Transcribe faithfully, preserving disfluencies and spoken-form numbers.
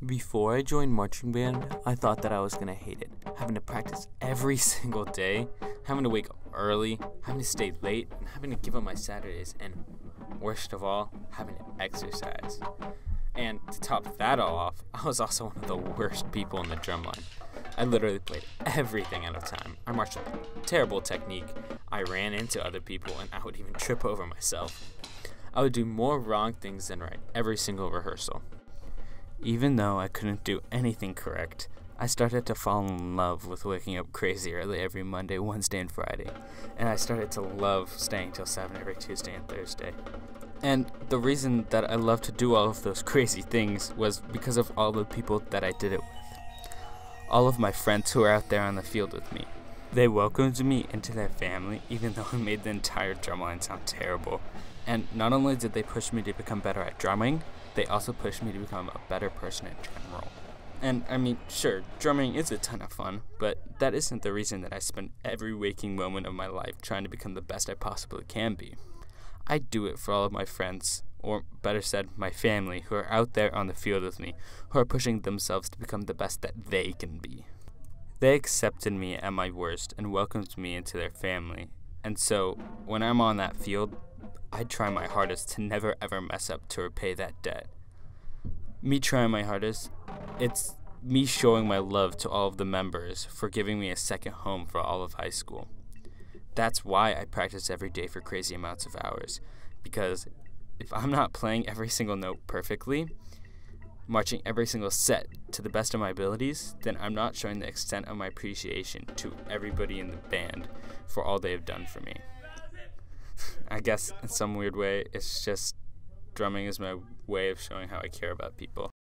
Before I joined marching band, I thought that I was gonna hate it. Having to practice every single day, having to wake up early, having to stay late, and having to give up my Saturdays, and worst of all, having to exercise. And to top that all off, I was also one of the worst people in the drum line. I literally played everything out of time. I marched with terrible technique. I ran into other people, and I would even trip over myself. I would do more wrong things than right every single rehearsal. Even though I couldn't do anything correct, I started to fall in love with waking up crazy early every Monday, Wednesday, and Friday. And I started to love staying till seven every Tuesday and Thursday. And the reason that I loved to do all of those crazy things was because of all the people that I did it with. All of my friends who were out there on the field with me. They welcomed me into their family, even though it made the entire drumline sound terrible. And not only did they push me to become better at drumming, they also pushed me to become a better person in general. And I mean, sure, drumming is a ton of fun, but that isn't the reason that I spend every waking moment of my life trying to become the best I possibly can be. I do it for all of my friends, or better said, my family, who are out there on the field with me, who are pushing themselves to become the best that they can be. They accepted me at my worst and welcomed me into their family, and so when I'm on that field, I try my hardest to never ever mess up to repay that debt. Me trying my hardest, it's me showing my love to all of the members for giving me a second home for all of high school. That's why I practice every day for crazy amounts of hours, because if I'm not playing every single note perfectly, marching every single set to the best of my abilities, then I'm not showing the extent of my appreciation to everybody in the band for all they have done for me. I guess in some weird way, it's just drumming is my way of showing how I care about people.